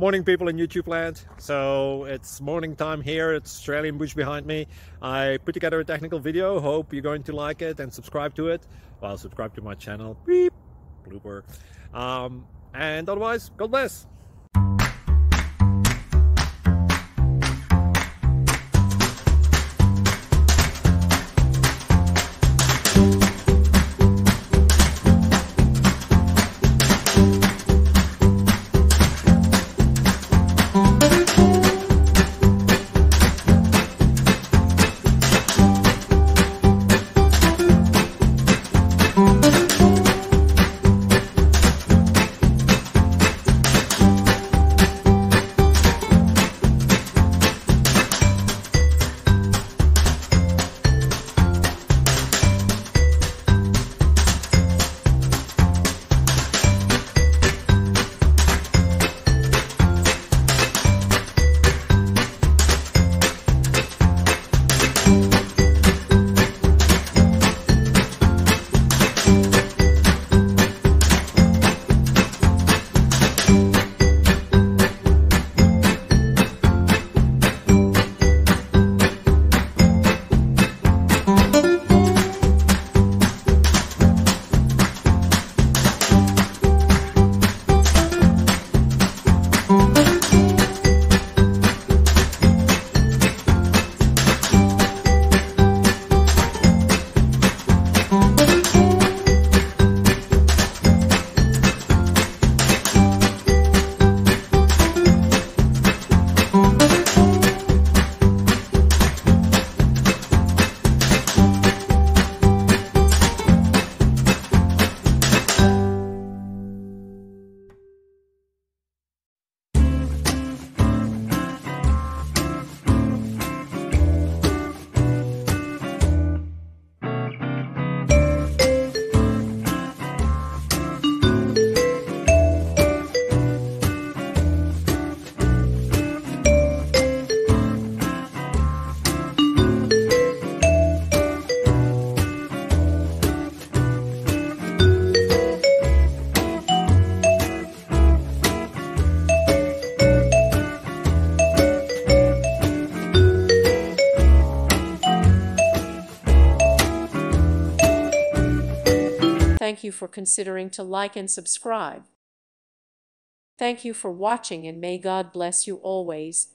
Morning, people in YouTube land. So it's morning time here. It's Australian bush behind me. I put together a technical video. Hope you're going to like it and subscribe to it. Well, subscribe to my channel. Beep. Blooper. And otherwise, God bless. Thank you for considering to like and subscribe. Thank you for watching, and may God bless you always.